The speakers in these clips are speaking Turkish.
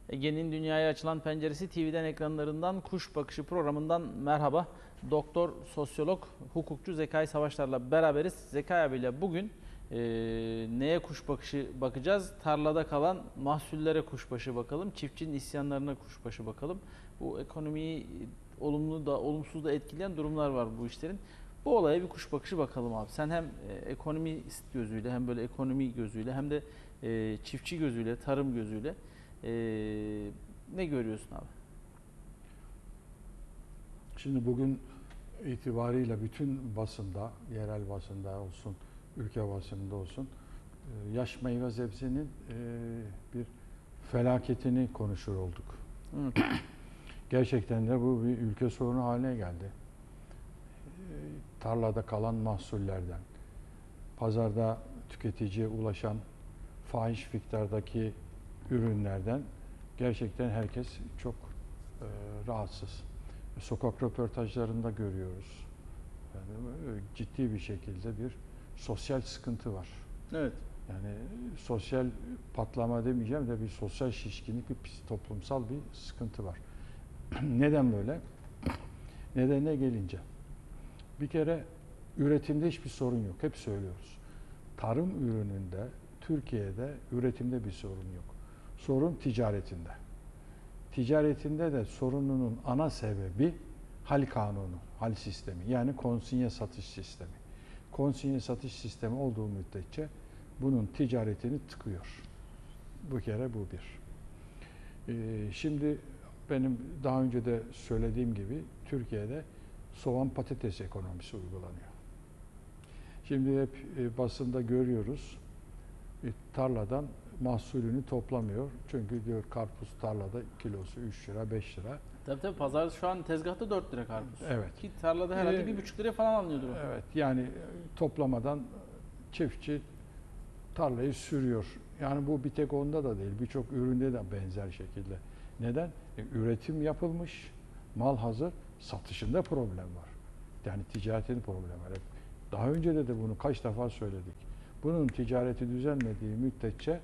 Ege'nin dünyaya açılan penceresi TV'den ekranlarından Kuş Bakışı programından merhaba. Doktor, sosyolog, hukukçu Zekai Savaşlar'la beraberiz. Zekai abiyle bugün neye kuş bakışı bakacağız? Tarlada kalan mahsullere kuşbaşı bakalım. Çiftçinin isyanlarına kuşbaşı bakalım. Bu ekonomiyi olumlu da olumsuz da etkileyen durumlar var bu işlerin. Bu olaya bir kuş bakışı bakalım abi. Sen hem ekonomist gözüyle hem böyle ekonomi gözüyle hem de çiftçi gözüyle, tarım gözüyle ne görüyorsun abi? Şimdi bugün itibariyle bütün basında, yerel basında olsun, ülke basında olsun, yaş meyve sebzenin bir felaketini konuşur olduk. Evet. Gerçekten de bu bir ülke sorunu haline geldi. Tarlada kalan mahsullerden, pazarda tüketiciye ulaşan fahiş miktardaki ürünlerden gerçekten herkes çok rahatsız. Sokak röportajlarında görüyoruz. Yani ciddi bir şekilde bir sosyal sıkıntı var. Evet. Yani sosyal patlama demeyeceğim de bir sosyal şişkinlik, bir toplumsal bir sıkıntı var. Neden böyle? Nedenine gelince. Bir kere üretimde hiçbir sorun yok. Hep söylüyoruz. Tarım ürününde, Türkiye'de üretimde bir sorun yok. Sorun ticaretinde. Ticaretinde de sorununun ana sebebi hal kanunu, hal sistemi. Yani konsinye satış sistemi. Konsinye satış sistemi olduğu müddetçe bunun ticaretini tıkıyor. Bu kere bu bir. Şimdi benim daha önce de söylediğim gibi Türkiye'de soğan patates ekonomisi uygulanıyor. Şimdi hep basında görüyoruz. Tarladan mahsulünü toplamıyor. Çünkü diyor karpuz tarlada kilosu 3 lira, 5 lira. Tabii pazar şu an tezgahta 4 lira karpuz. Evet. Ki tarlada herhalde 1,5 liraya falan alınıyordur o. Evet. Yani toplamadan çiftçi tarlayı sürüyor. Yani bu bir tek onda da değil. Birçok üründe de benzer şekilde. Neden? Üretim yapılmış, mal hazır, satışında problem var. Yani ticaretin problemi var. Daha önce de bunu kaç defa söyledik. Bunun ticareti düzelmediği müddetçe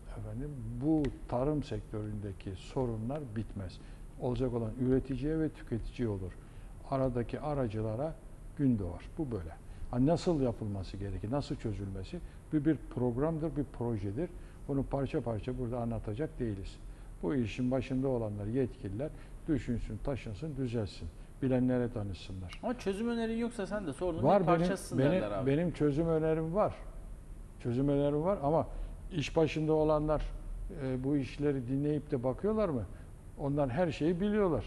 bu tarım sektöründeki sorunlar bitmez. Olacak olan üreticiye ve tüketiciye olur. Aradaki aracılara gün doğar. Bu böyle. Nasıl yapılması gerekir, nasıl çözülmesi? Bu bir programdır, bir projedir. Bunu parça parça burada anlatacak değiliz. Bu işin başında olanlar, yetkililer düşünsün, taşınsın, düzelsin. Bilenlere danışsınlar. Ama çözüm önerin yoksa sen de sorunun Var bir parçasısın derler abi. benim çözüm önerim var. Çözüm önerim var ama iş başında olanlar bu işleri dinleyip de bakıyorlar mı? Onlar her şeyi biliyorlar.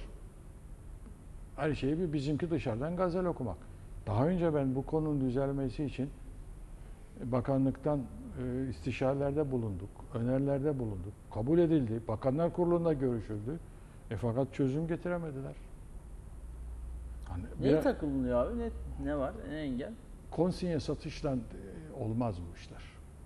Her şeyi bizimki dışarıdan gazel okumak. Daha önce ben bu konunun düzelmesi için bakanlıktan istişarelerde bulunduk, önerilerde bulunduk. Kabul edildi. Bakanlar Kurulu'nda görüşüldü. Fakat çözüm getiremediler. Hani Neye takılıyor abi? Ne var? Ne engel? konsinye satışla olmaz bu işler.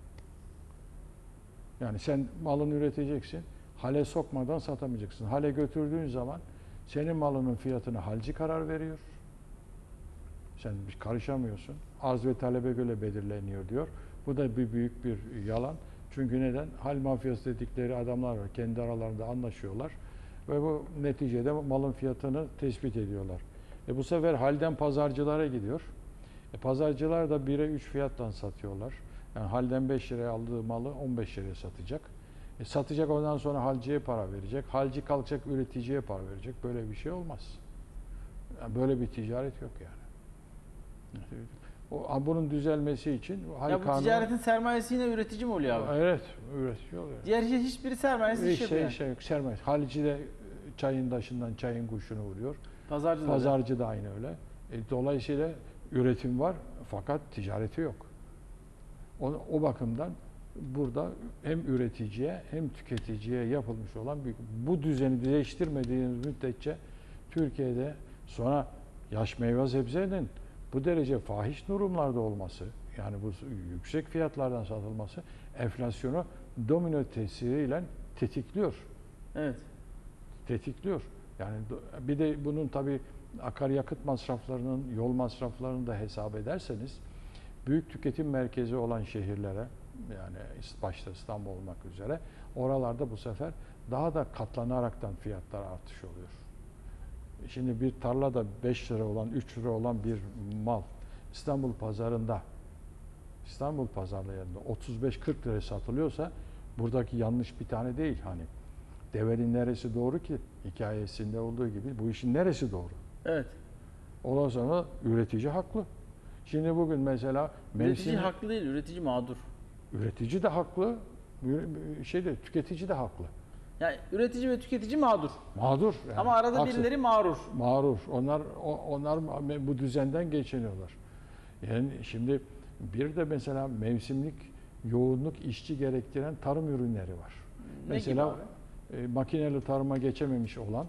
Yani sen malını üreteceksin, hale sokmadan satamayacaksın. Hale götürdüğün zaman senin malının fiyatına halci karar veriyor. Sen karışamıyorsun. Arz ve talebe göre belirleniyor diyor. Bu da büyük bir yalan. Çünkü neden? Hal mafyası dedikleri adamlar var. Kendi aralarında anlaşıyorlar. Ve bu neticede malın fiyatını tespit ediyorlar. Bu sefer halden pazarcılara gidiyor. Pazarcılar da 1'e 3 fiyattan satıyorlar. Yani halden 5 liraya aldığı malı 15 liraya satacak. Satacak, ondan sonra halciye para verecek. Halci kalkacak üreticiye para verecek. Böyle bir şey olmaz. Yani böyle bir ticaret yok yani. Bunun düzelmesi için Ya bu ticaretin sermayesi yine üretici mi oluyor abi? Evet, üretiyor. Yani. Diğer hiçbiri sermayesi iş yapıyor. Yok, sermayesi. Halci de çayın taşından çayın kuşunu vuruyor. Pazarcı da aynı öyle. Dolayısıyla üretim var fakat ticareti yok. O bakımdan burada hem üreticiye hem tüketiciye yapılmış olan bu düzeni değiştirmediğiniz müddetçe Türkiye'de sonra yaş meyve sebzenin bu derece fahiş durumlarda olması, yani bu yüksek fiyatlardan satılması enflasyonu domino tesiriyle tetikliyor. Evet. Tetikliyor. Yani bir de bunun tabii akaryakıt masraflarının, yol masraflarını da hesap ederseniz büyük tüketim merkezi olan şehirlere, yani başta İstanbul olmak üzere oralarda bu sefer daha da katlanaraktan fiyatlar artış oluyor. Şimdi bir tarlada 5 lira olan, 3 lira olan bir mal İstanbul pazarında, İstanbul pazarlarında 35-40 liraya satılıyorsa buradaki yanlış bir tane değil hani. Devenin neresi doğru ki? Hikayesinde olduğu gibi bu işin neresi doğru? Evet. Ondan sonra üretici haklı. Şimdi bugün mesela Üretici haklı değil, üretici mağdur. üretici de haklı, tüketici de haklı. Yani üretici ve tüketici mağdur. Mağdur. Yani, Ama arada haksız. birileri mağrur. Mağrur. Onlar bu düzenden geçiniyorlar. Yani şimdi bir de mesela mevsimlik yoğunluk işçi gerektiren tarım ürünleri var. Ne Mesela gibi abi? makineli tarıma geçememiş olan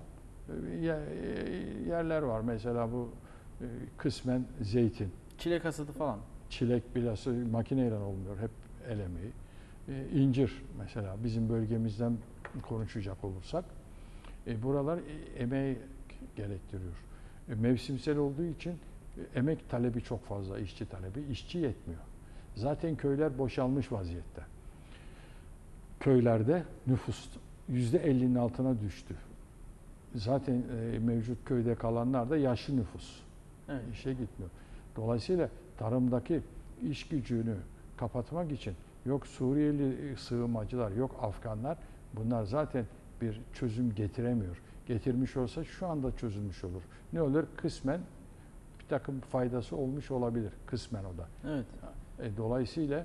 yerler var. Mesela bu kısmen zeytin, Çilek hasadı falan. çilek bilhassa makineyle olmuyor. Hep el emeği. İncir mesela bizim bölgemizden konuşacak olursak buralar emeği gerektiriyor. Mevsimsel olduğu için emek talebi çok fazla, işçi talebi. İşçi yetmiyor. Zaten köyler boşalmış vaziyette. Köylerde nüfus %50'nin altına düştü. Zaten mevcut köyde kalanlar da yaşlı nüfus. Evet. İşe gitmiyor. Dolayısıyla tarımdaki iş gücünü kapatmak için yok Suriyeli sığınmacılar, yok Afganlar, bunlar zaten bir çözüm getiremiyor. Getirmiş olsa şu anda çözülmüş olur. Ne olur? Kısmen bir takım faydası olmuş olabilir. Kısmen o da. Evet. Dolayısıyla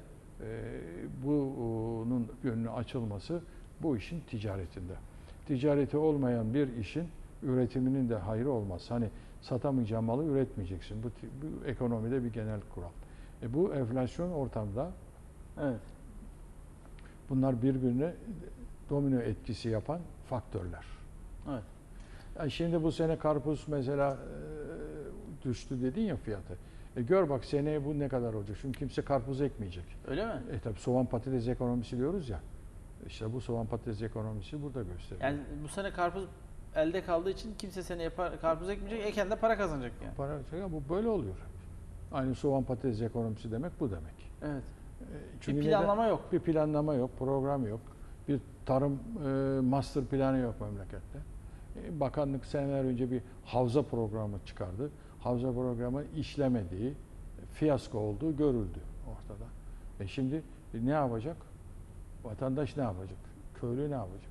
bunun yönünü açılması bu işin ticaretinde. Ticareti olmayan bir işin üretiminin de hayrı olmaz. Hani satamayacağın malı üretmeyeceksin. Bu ekonomide bir genel kural. Bu enflasyon ortamda Evet. bunlar birbirine domino etkisi yapan faktörler. Evet. Yani şimdi bu sene karpuz mesela düştü dedin ya fiyatı. Gör bak seneye bu ne kadar olacak. Çünkü kimse karpuz ekmeyecek. Öyle mi? Tabii soğan patates ekonomisi diyoruz ya. İşte bu soğan patates ekonomisi burada gösteriyor. Yani bu sene karpuz elde kaldığı için kimse seneye karpuz ekmeyecek, eken de para kazanacak yani. Bu böyle oluyor. Aynı soğan patates ekonomisi demek bu demek. Evet. Çünkü Bir planlama yok. Bir planlama yok, program yok. Bir tarım master planı yok memlekette. Bakanlık seneler önce bir havza programı çıkardı. Havza programı işlemediği, fiyasko olduğu görüldü ortada. Şimdi ne yapacak? Vatandaş ne yapacak? Köylü ne yapacak?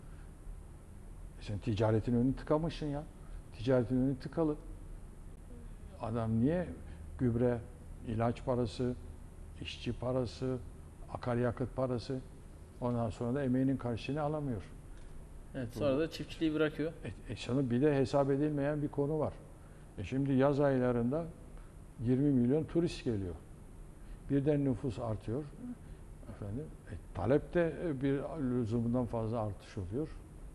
Sen ticaretin önünü tıkamışsın ya. Ticaretin önü tıkalı. Adam niye gübre, ilaç parası, işçi parası, akaryakıt parası, ondan sonra da emeğinin karşılığını alamıyor. Evet, sonra da çiftçiliği bırakıyor. Sana bir de hesap edilmeyen bir konu var. Şimdi yaz aylarında 20 milyon turist geliyor. Birden nüfus artıyor. Efendim, talepte bir lüzumundan fazla artış oluyor.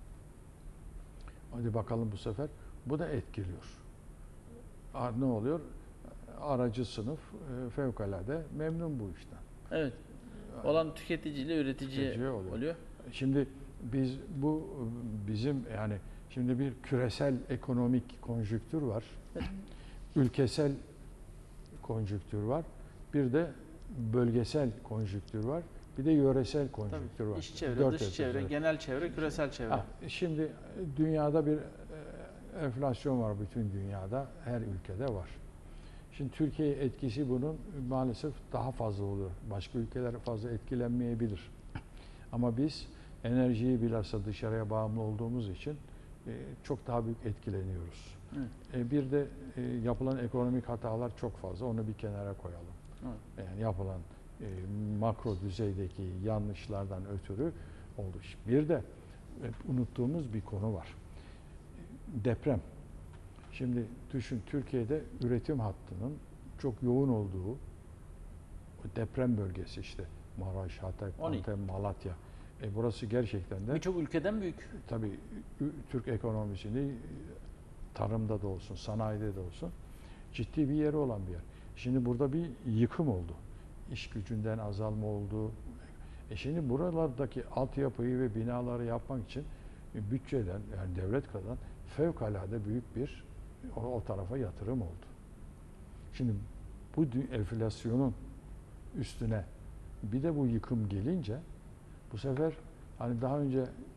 Hadi bakalım bu sefer. Bu da etkiliyor. Ne oluyor? Aracı sınıf fevkalade memnun bu işten. Evet. Olan tüketiciyle üretici oluyor. Şimdi bizim yani şimdi bir küresel ekonomik konjüktür var. Evet. Ülkesel konjüktür var. Bir de bölgesel konjüktür var. Bir de yöresel konjüktür var. İç çevre, dış çevre, genel çevre, küresel çevre. Şimdi dünyada bir enflasyon var bütün dünyada. Her ülkede var. Şimdi Türkiye etkisi bunun maalesef daha fazla oluyor. Başka ülkeler fazla etkilenmeyebilir. Ama biz enerjiyi bilhassa dışarıya bağımlı olduğumuz için çok daha büyük etkileniyoruz. Bir de yapılan ekonomik hatalar çok fazla. Onu bir kenara koyalım. Evet. Yani yapılan makro düzeydeki yanlışlardan ötürü oldu. Bir de unuttuğumuz bir konu var. Deprem. Şimdi düşün, Türkiye'de üretim hattının çok yoğun olduğu deprem bölgesi işte Maraş, Hatay, Antep, Malatya. Burası gerçekten de birçok ülkeden büyük. Tabii Türk ekonomisini tarımda da olsun, sanayide de olsun ciddi bir yeri olan bir yer. Şimdi burada bir yıkım oldu. İş gücünden azalma oldu. Şimdi buralardaki altyapıyı ve binaları yapmak için bütçeden, yani devlet kadar fevkalade büyük bir o tarafa yatırım oldu. Şimdi bu enflasyonun üstüne bir de bu yıkım gelince bu sefer hani daha önce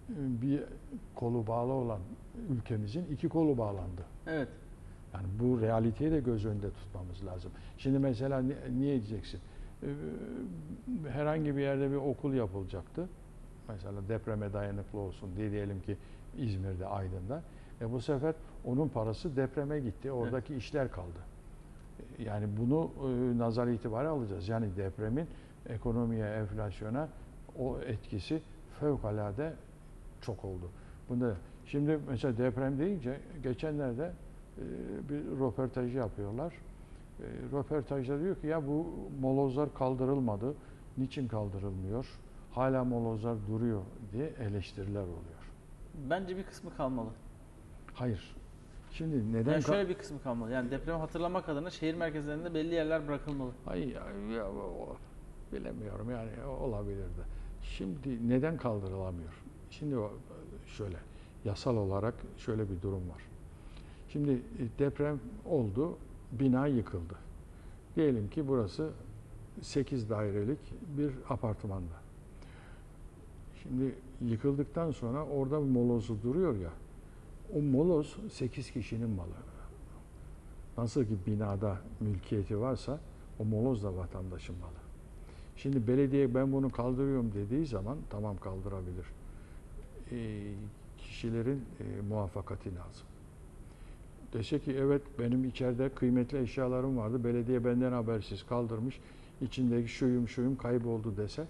bir kolu bağlı olan ülkemizin iki kolu bağlandı. Evet. Yani bu realiteyi de göz önünde tutmamız lazım. Şimdi mesela niye diyeceksin? Herhangi bir yerde bir okul yapılacaktı. Mesela depreme dayanıklı olsun diye, diyelim ki İzmir'de, Aydın'da. Bu sefer onun parası depreme gitti. Oradaki işler kaldı. Yani bunu nazar itibari alacağız. Yani depremin ekonomiye, enflasyona o etkisi fevkalade çok oldu. Bunda şimdi mesela deprem deyince geçenlerde bir röportaj yapıyorlar. Röportajda diyor ki ya bu molozlar kaldırılmadı. Niçin kaldırılmıyor? Hala molozlar duruyor diye eleştiriler oluyor. Bence bir kısmı kalmalı. Hayır. Şimdi neden Yani şöyle bir kısmı kalmalı. Yani depremi hatırlamak adına şehir merkezlerinde belli yerler bırakılmalı. Hayır, ya, bilemiyorum yani olabilirdi. Şimdi neden kaldırılamıyor? Şimdi şöyle yasal olarak şöyle bir durum var. Şimdi deprem oldu, bina yıkıldı. Diyelim ki burası 8 dairelik bir apartmanda. Şimdi yıkıldıktan sonra orada molozu duruyor ya, o moloz 8 kişinin malı. Nasıl ki binada mülkiyeti varsa o moloz da vatandaşın malı. Şimdi belediye ben bunu kaldırıyorum dediği zaman tamam kaldırabilir. Kişilerin muvaffakati lazım. Dese ki evet benim içeride kıymetli eşyalarım vardı. Belediye benden habersiz kaldırmış. İçindeki şuyum kayboldu dese,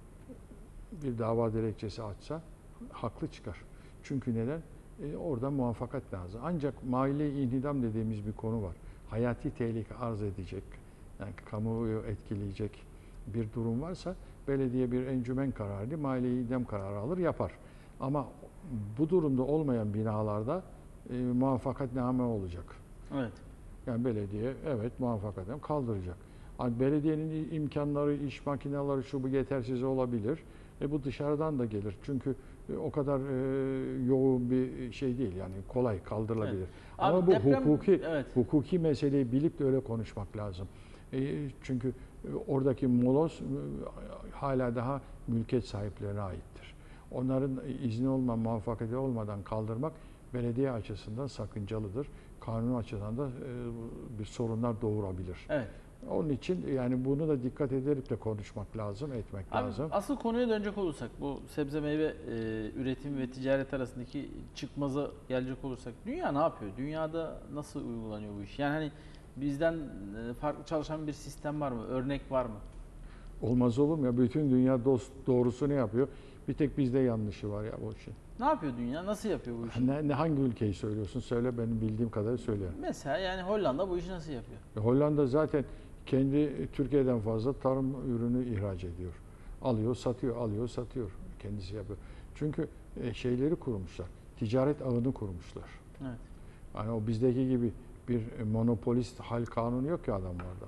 bir dava dilekçesi açsa haklı çıkar. Çünkü neden? Orada muvaffakat lazım. Ancak mali inhidam dediğimiz bir konu var. Hayati tehlike arz edecek, yani kamuoyu etkileyecek bir durum varsa belediye bir encümen kararı, mali idam kararı alır yapar. Ama bu durumda olmayan binalarda muvaffakatname olacak. Evet. Yani belediye evet muvaffakatname kaldıracak. Yani belediyenin imkanları, iş makineleri şu bu yetersiz olabilir. Bu dışarıdan da gelir. Çünkü o kadar yoğun bir şey değil. Yani kolay kaldırılabilir. Evet. Ama Abi bu deprem, hukuki meseleyi bilip de öyle konuşmak lazım. Çünkü oradaki moloz hala daha mülkiyet sahiplerine aittir. Onların izni olmadan, muvaffakati olmadan kaldırmak belediye açısından sakıncalıdır. Kanun açısından da bir sorunlar doğurabilir. Evet. Onun için yani bunu da dikkat ederek de konuşmak lazım, etmek Abi, lazım. asıl konuya dönecek olursak, bu sebze meyve üretimi ve ticaret arasındaki çıkmaza gelecek olursak, dünya ne yapıyor? Dünyada nasıl uygulanıyor bu iş? Yani hani bizden farklı çalışan bir sistem var mı? Örnek var mı? Olmaz olur mu ya? Bütün dünya doğrusunu yapıyor. Bir tek bizde yanlışı var ya bu işin. Ne yapıyor dünya? Nasıl yapıyor bu işi? Hangi ülkeyi söylüyorsun? Söyle, benim bildiğim kadarıyla söyle. Mesela yani Hollanda bu işi nasıl yapıyor? Hollanda zaten kendi Türkiye'den fazla tarım ürünü ihraç ediyor. Alıyor, satıyor, alıyor, satıyor. Kendisi yapıyor. Çünkü şeyleri kurmuşlar. Ticaret ağını kurmuşlar. Evet. Yani o bizdeki gibi bir monopolist hal kanunu yok ki adamlarda.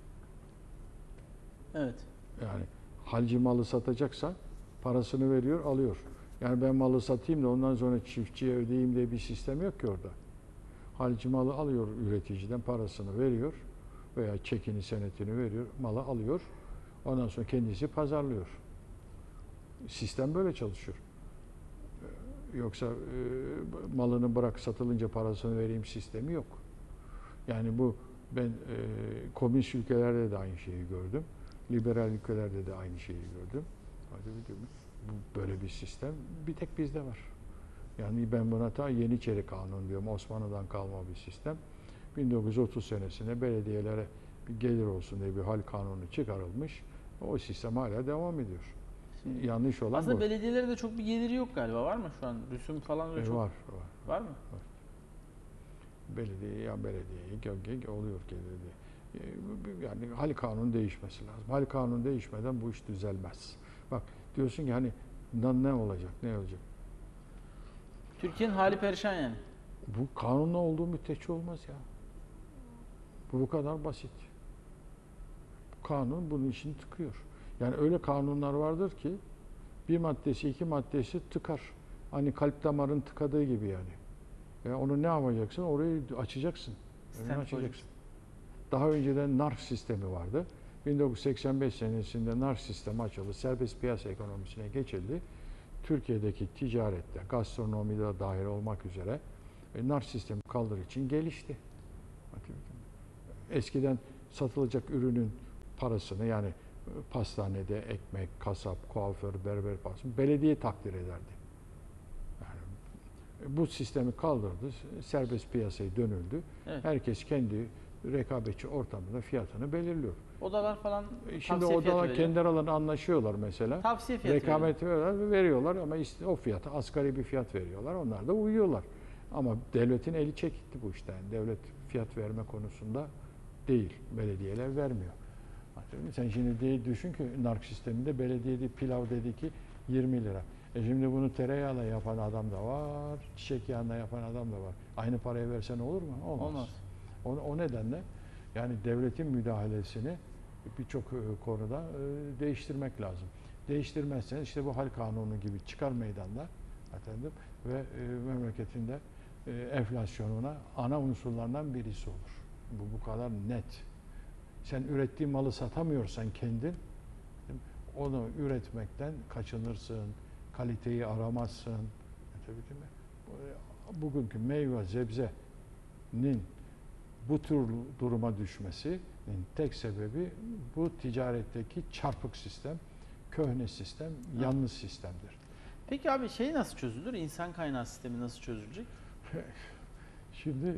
Evet. Yani halci malı satacaksa parasını veriyor, alıyor. Yani ben malı satayım da ondan sonra çiftçiye ödeyeyim diye bir sistem yok ki orada. Halci malı alıyor üreticiden, parasını veriyor veya çekini, senetini veriyor, malı alıyor. Ondan sonra kendisi pazarlıyor. Sistem böyle çalışıyor. Yoksa malını bırak satılınca parasını vereyim sistemi yok. Yani bu ben komünist ülkelerde de aynı şeyi gördüm. Liberal ülkelerde de aynı şeyi gördüm. Bu böyle bir sistem bir tek bizde var. Yani ben buna ta Yeniçeri Kanunu diyorum. Osmanlı'dan kalma bir sistem. 1930 senesinde belediyelere bir gelir olsun diye bir hal kanunu çıkarılmış. O sistem hala devam ediyor. Yanlış olan Aslında bu. belediyelere de çok bir geliri yok galiba. Var mı şu an? Rüsum falan öyle çok. Var. Var mı? Var. Belediyeye oluyor geliri. Yani hal kanunu değişmesi lazım. Hal kanunu değişmeden bu iş düzelmez. Bak diyorsun ki hani ne olacak? Türkiye'nin hali perişan yani. Bu kanunla olduğu müddetçe olmaz ya. Bu kadar basit. Bu kanun bunun için tıkıyor. Yani öyle kanunlar vardır ki bir maddesi, iki maddesi tıkar. Hani kalp damarın tıkadığı gibi yani. Onu ne yapacaksın? Orayı açacaksın. Açacaksın. Daha önceden nark sistemi vardı. 1985 senesinde nark sistemi açıldı. Serbest piyasa ekonomisine geçildi. Türkiye'deki ticarette, gastronomide dahil olmak üzere nar sistemi kaldır için gelişti. Eskiden satılacak ürünün parasını yani pastanede ekmek, kasap, kuaför, berber parasını belediye takdir ederdi. Yani bu sistemi kaldırdı, serbest piyasaya dönüldü. Evet. Herkes kendi rekabetçi ortamında fiyatını belirliyor. Odalar falan Şimdi tavsiye fiyatı odalar veriyor. kendi aralarında anlaşıyorlar mesela. Tavsiye fiyatı veriyor. Rekabet veriyorlar ama o fiyata asgari bir fiyat veriyorlar. Onlar da uyuyorlar. Ama devletin eli çekildi bu işten. Devlet fiyat verme konusunda değil. Belediyeler vermiyor. Sen şimdi düşün ki nark sisteminde belediyede pilav dedi ki 20 lira. Şimdi bunu tereyağla yapan adam da var, çiçek yağıyla yapan adam da var. Aynı parayı versen olur mu? Olmaz. O nedenle yani devletin müdahalesini birçok konuda değiştirmek lazım. Değiştirmezsen işte bu hal kanunu gibi çıkar meydanda efendim ve memleketinde enflasyonuna ana unsurlardan birisi olur. Bu kadar net. Sen ürettiğin malı satamıyorsan kendin onu üretmekten kaçınırsın. Kaliteyi aramazsın. Bugünkü meyve sebzenin bu tür duruma düşmesinin tek sebebi bu ticaretteki çarpık sistem, köhne sistem, yanlış sistemdir. Peki abi şey nasıl çözülür? İnsan kaynağı sistemi nasıl çözülecek? Şimdi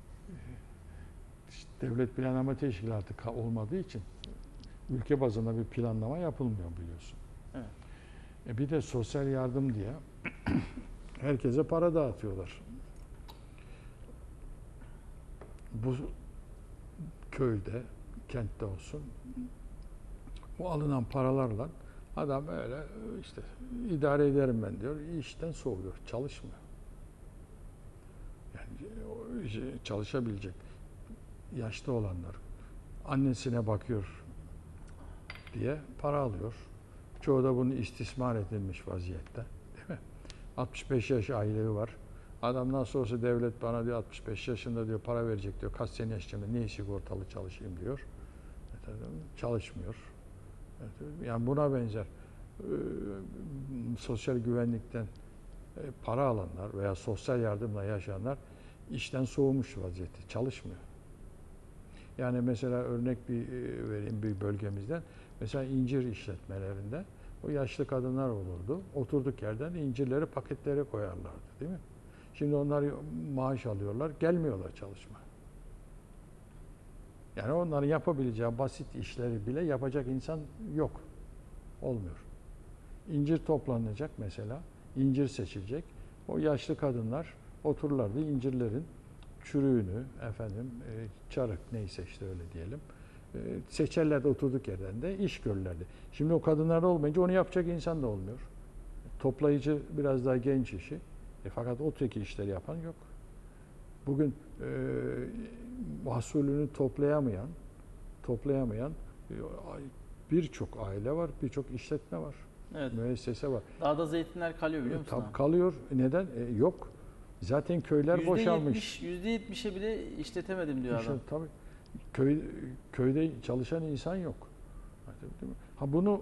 devlet planlama teşkilatı olmadığı için ülke bazında bir planlama yapılmıyor biliyorsun. Evet. Bir de sosyal yardım diye herkese para dağıtıyorlar. Bu köyde, kentte olsun bu alınan paralarla adam öyle işte idare ederim ben diyor, işten soğuyor, çalışmıyor. Yani çalışabilecek yaşlı olanlar annesine bakıyor diye para alıyor. Çoğu da bunu istismar edilmiş vaziyette, değil mi? 65 yaş ailevi var. Adam nasıl olsa devlet bana diyor 65 yaşında diyor para verecek diyor. Kaç sene yaşayacağım, niye sigortalı çalışayım diyor. Çalışmıyor. Yani buna benzer sosyal güvenlikten para alanlar veya sosyal yardımla yaşayanlar işten soğumuş vaziyette, çalışmıyor. Yani mesela örnek bir vereyim bir bölgemizden. Mesela incir işletmelerinde o yaşlı kadınlar olurdu. Oturduk yerden incirleri paketlere koyarlardı, değil mi? Şimdi onlar maaş alıyorlar, gelmiyorlar çalışmaya. Yani onların yapabileceği basit işleri bile yapacak insan yok. Olmuyor. İncir toplanacak mesela, incir seçilecek. O yaşlı kadınlar otururlardı incirlerin çürüğünü, çarık neyse işte öyle diyelim. Seçerlerdi oturduk yerden de iş görürlerdi. Şimdi o kadınlar olmayınca onu yapacak insan da olmuyor. Toplayıcı biraz daha genç işi. Fakat o teki işleri yapan yok. Bugün mahsulünü toplayamayan birçok aile var, birçok işletme var. Evet. Müessese var. Dağda zeytinler kalıyor biliyor musun? Tabii kalıyor. Neden? Yok. Zaten köyler boşalmış. %70'e bile işletemedim diyor adam. Tabii. Köyde çalışan insan yok. Ha bunu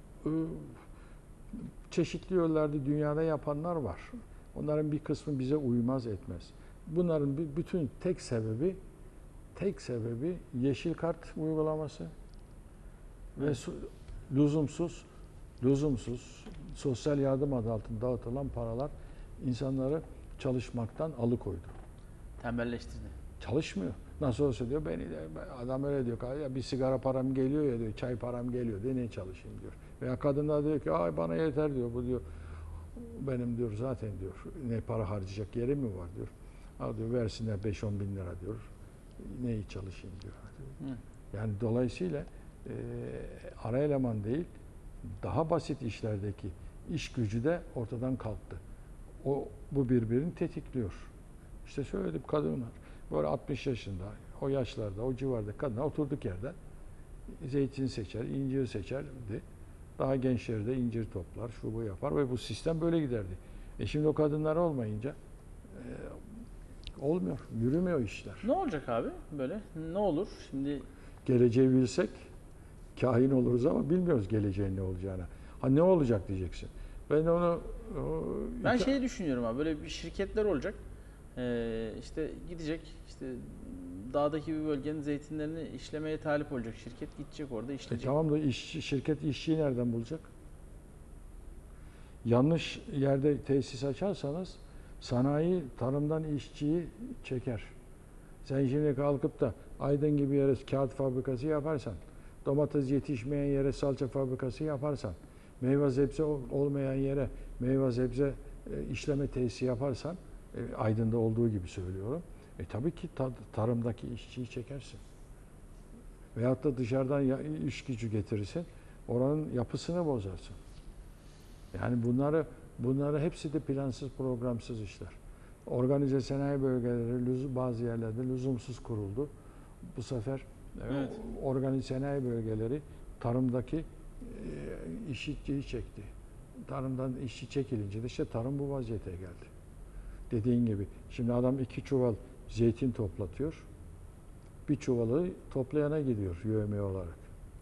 çeşitli yollarda dünyada yapanlar var. Onların bir kısmı bize uymaz etmez. Bunların bütün tek sebebi yeşil kart uygulaması ve lüzumsuz sosyal yardım adı altında dağıtılan paralar insanları çalışmaktan alıkoydu. Tembelleştirdi. Çalışmıyor. Nasıl olsa diyor adam öyle diyor ya bir sigara param geliyor ya diyor çay param geliyor diye ne çalışayım diyor. Veya kadınlar diyor ki ay bana yeter diyor bu diyor benim diyor zaten diyor ne para harcayacak yeri mi var diyor. Al diyor versinler 5-10 bin lira diyor. Neyi çalışayım diyor. Yani dolayısıyla ara eleman değil daha basit işlerdeki iş gücü de ortadan kalktı. Bu birbirini tetikliyor. İşte söyledim kadınlar böyle 60 yaşında o yaşlarda o civarda kadınlar oturduk yerde zeytin seçer, incir seçerdi. Daha gençleri de incir toplar, şu bu yapar ve bu sistem böyle giderdi. Şimdi o kadınlar olmayınca olmuyor, yürümüyor işler. Ne olacak abi böyle? Ne olur? Şimdi geleceği bilsek kahin oluruz ama bilmiyoruz geleceğin ne olacağını. Ha ne olacak diyeceksin. Ben onu Ben şeyi düşünüyorum abi, böyle bir şirketler olacak. İşte gidecek, işte dağdaki bir bölgenin zeytinlerini işlemeye talip olacak şirket, gidecek orada işleyecek. tamam da şirket işçiyi nereden bulacak? Yanlış yerde tesis açarsanız sanayi tarımdan işçiyi çeker. Sen şimdi kalkıp da Aydın gibi yere kağıt fabrikası yaparsan, domates yetişmeyen yere salça fabrikası yaparsan, meyve sebze olmayan yere meyve sebze işleme tesisi yaparsan, Aydın'da olduğu gibi söylüyorum. Tabii ki tarımdaki işçiyi çekersin. Veyahut da dışarıdan iş gücü getirirsin, oranın yapısını bozarsın. Yani bunları hepsi de plansız, programsız işler. Organize sanayi bölgeleri bazı yerlerde lüzumsuz kuruldu. Bu sefer Evet. organize sanayi bölgeleri tarımdaki işçiyi çekti. Tarımdan işçi çekilince de işte tarım bu vaziyete geldi. Dediğin gibi şimdi adam 2 çuval zeytin toplatıyor. Bir çuvalı toplayana gidiyor yövme olarak.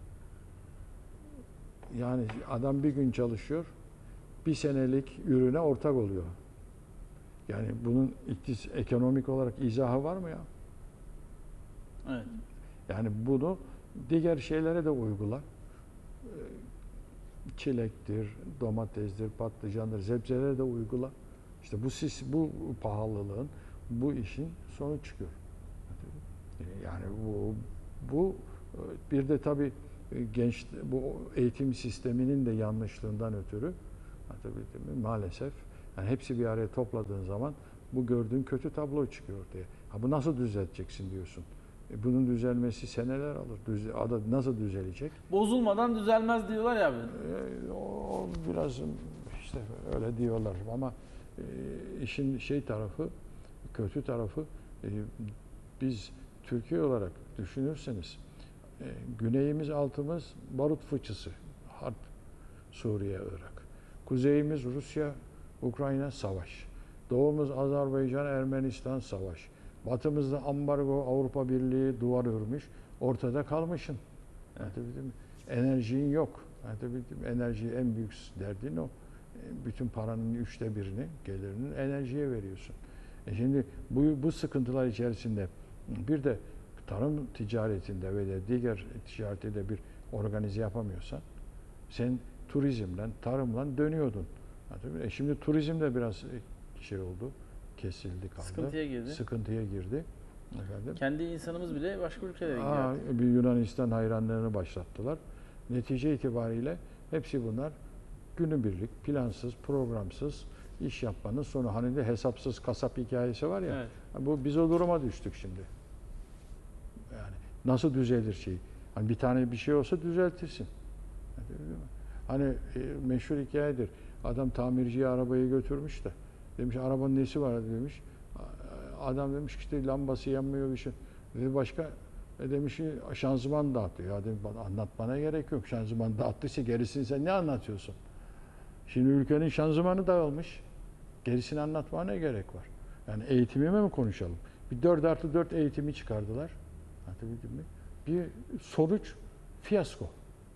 Yani adam bir gün çalışıyor, bir senelik ürüne ortak oluyor. Yani bunun ekonomik olarak izahı var mı ya? Evet. Yani bunu diğer şeylere de uygula. Çilektir, domatesdir, patlıcandır, sebzelere de uygula. İşte bu pahalılığın, bu işin sonu çıkıyor. Yani bu bir de tabii bu eğitim sisteminin de yanlışlığından ötürü maalesef yani hepsi bir araya topladığın zaman bu gördüğün kötü tablo çıkıyor ortaya. Bu nasıl düzelteceksin diyorsun. Bunun düzelmesi seneler alır. Nasıl düzelecek? Bozulmadan düzelmez diyorlar ya abi. O biraz işte öyle diyorlar ama işin kötü tarafı biz Türkiye olarak düşünürseniz güneyimiz altımız barut fıçısı, harp, Suriye, Irak. Kuzeyimiz Rusya, Ukrayna savaş. Doğumuz Azerbaycan, Ermenistan savaş. Batımızda ambargo, Avrupa Birliği duvar örmüş. Ortada kalmışsın. Enerjin yok. Enerji en büyük derdin o. Bütün paranın 1/3'ünü, gelirinin enerjiye veriyorsun. Şimdi bu sıkıntılar içerisinde bir de tarım ticaretinde ve de diğer ticarette de bir organize yapamıyorsan sen turizmden, tarımdan dönüyordun. Şimdi turizm de biraz şey oldu, kesildi kaldı. Sıkıntıya girdi. Efendim. Kendi insanımız bile başka ülkelere gidiyor. Bir Yunanistan hayranlarını başlattılar. Netice itibariyle hepsi bunlar günübirlik, plansız, programsız iş yapmanın sonu. Hani de hesapsız kasap hikayesi var ya. Evet. Biz o duruma düştük şimdi. Yani nasıl düzelir şey? Hani bir tane bir şey olsa düzeltirsin. Hani meşhur hikayedir. Adam tamirciye arabayı götürmüş de demiş arabanın nesi var demiş. Adam demiş ki işte lambası yanmıyor bir şey. Ve başka demiş ki şanzıman dağıttı. Ya demiş anlatmana gerek yok. Şanzıman dağıttıysa gerisini sen ne anlatıyorsun? Şimdi ülkenin şanzımanı dağılmış. Gerisini anlatmana ne gerek var? Yani eğitimi mi konuşalım? Bir 4+4 eğitimi çıkardılar. Anlatabildim mi? Bir sonuç fiyasko.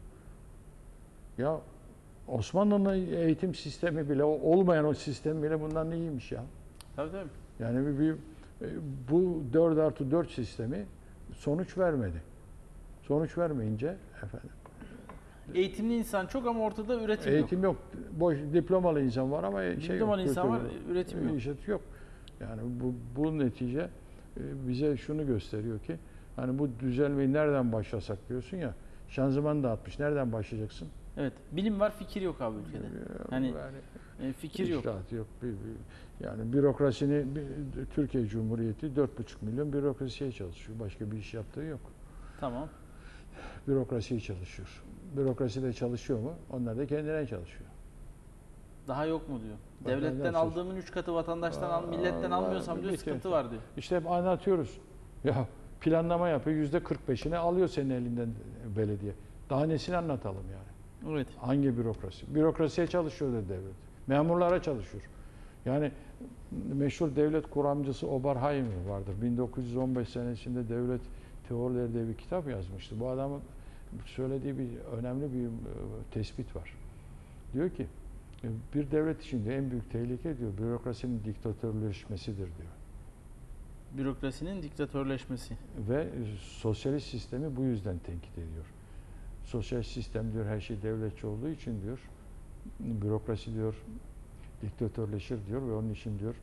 Ya Osmanlı'nın eğitim sistemi bile, olmayan o sistem bile bundan iyiymiş ya. Tabii tabii. Yani bu 4+4 sistemi sonuç vermedi. Sonuç vermeyince efendim. Eğitimli insan çok ama ortada üretim Eğitim yok. Boş diplomalı insan var ama diplomalı insan var, üretim yok. İşte yok. Yani bu netice bize şunu gösteriyor ki hani bu düzelmeyi nereden başlasak diyorsun ya. Şanzıman dağıtmış. Nereden başlayacaksın? Evet. Bilim var, fikir yok abi ülkede. Hani fikir yok. Yok. Yani bürokrasini Türkiye Cumhuriyeti 4,5 milyon bürokrasiye çalışıyor. Başka bir iş yaptığı yok. Tamam. Bürokrasiye çalışıyor. Bürokrasi de çalışıyor mu? Onlar da kendine çalışıyor. Daha yok mu diyor. Devletten aldığımın 3 katı vatandaştan milletten almıyorsam diyor sıkıntı var diyor. İşte hep anlatıyoruz. Ya planlama yapıyor, %45'ini alıyor senin elinden belediye. Daha nesini anlatalım yani? Evet. Hangi bürokrasi? Bürokrasiye çalışıyor da devlet. Memurlara çalışıyor. Yani meşhur devlet kuramcısı Obar Hayyami vardır. 1915 senesinde Devlet Teorileri diye bir kitap yazmıştı. Bu adamın söylediği bir önemli bir tespit var. Diyor ki Bir devlet içinde en büyük tehlike diyor bürokrasinin diktatörleşmesidir diyor. Bürokrasinin diktatörleşmesi. Ve sosyalist sistemi bu yüzden tenkit ediyor. Sosyalist sistem diyor her şey devletçi olduğu için diyor bürokrasi diyor diktatörleşir diyor ve onun için diyor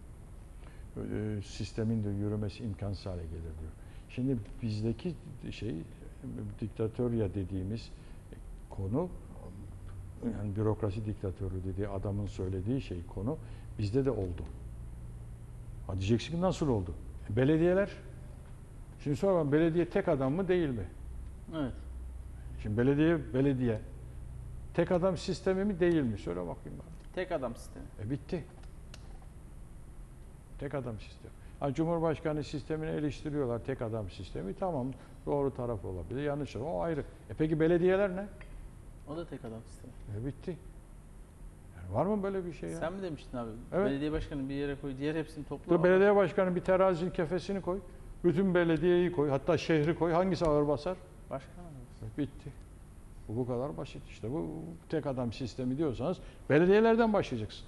sistemin de yürümesi imkansız hale gelir diyor. Şimdi bizdeki diktatörya dediğimiz konu yani bürokrasi diktatörü dediği adamın söylediği konu bizde de oldu. Ha diyeceksin ki nasıl oldu? Belediyeler. Şimdi soralım belediye tek adam mı değil mi? Evet. Şimdi belediye tek adam sistemi mi değil mi? Söyle bakayım bana. Tek adam sistemi. Bitti. Tek adam sistemi. Ha, Cumhurbaşkanı sistemini eleştiriyorlar. Tek adam sistemi. Tamam doğru taraf olabilir. Yanlış taraf. O ayrı. Peki belediyeler ne? O da tek adam sistemi. Bitti. Yani var mı böyle bir şey ya? Sen mi demiştin abi? Evet. Belediye başkanı bir yere koy, diğer hepsini topla. Dur, belediye başkanı bir terazinin kefesini koy. Bütün belediyeyi koy. Hatta şehri koy. Hangisi ağır basar? Başkan mı? Bitti. Bu kadar basit işte. Bu tek adam sistemi diyorsanız belediyelerden başlayacaksın.